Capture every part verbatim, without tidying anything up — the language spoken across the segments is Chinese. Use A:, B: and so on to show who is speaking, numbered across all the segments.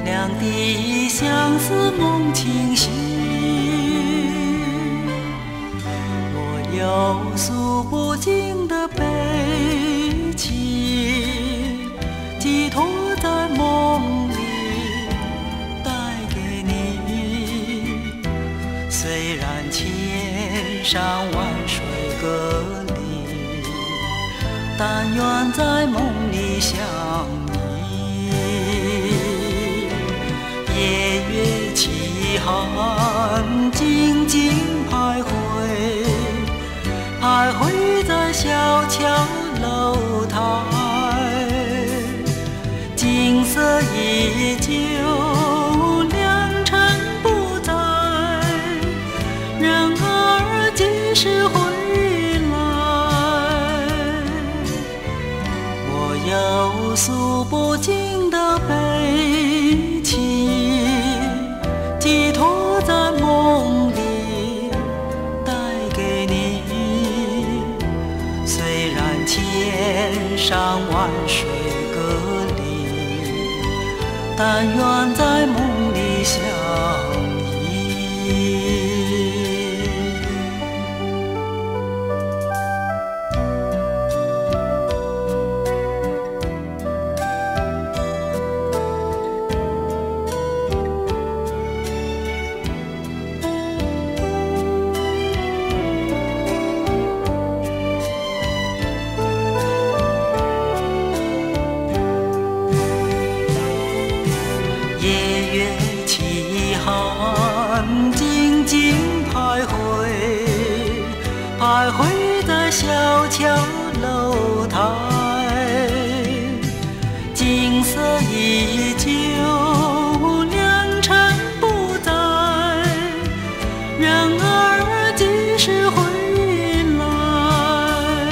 A: 俩的相思梦清醒，我有诉不尽的悲情，寄托在梦里带给你。虽然千山万水隔离，但愿在梦里相依。夜月凄寒，静静徘徊，徘徊在小桥楼台，景色依旧，良辰不在，人儿几时回来？我有诉不尽的悲情，寄托在梦里带给你。虽然千山万水隔离，但愿在梦里相依。夜月凄寒，静静徘徊，徘徊在小桥楼台，景色依旧，良辰不在，人儿几时回来？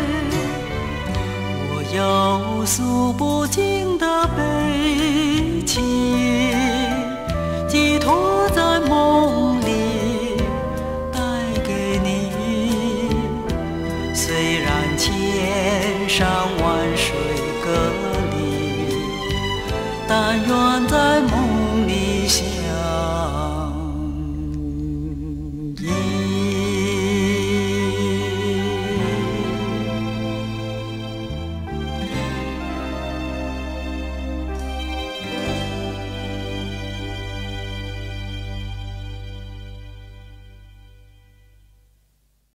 A: 我有诉不尽的悲情，寄托在梦里带给你。虽然千山万水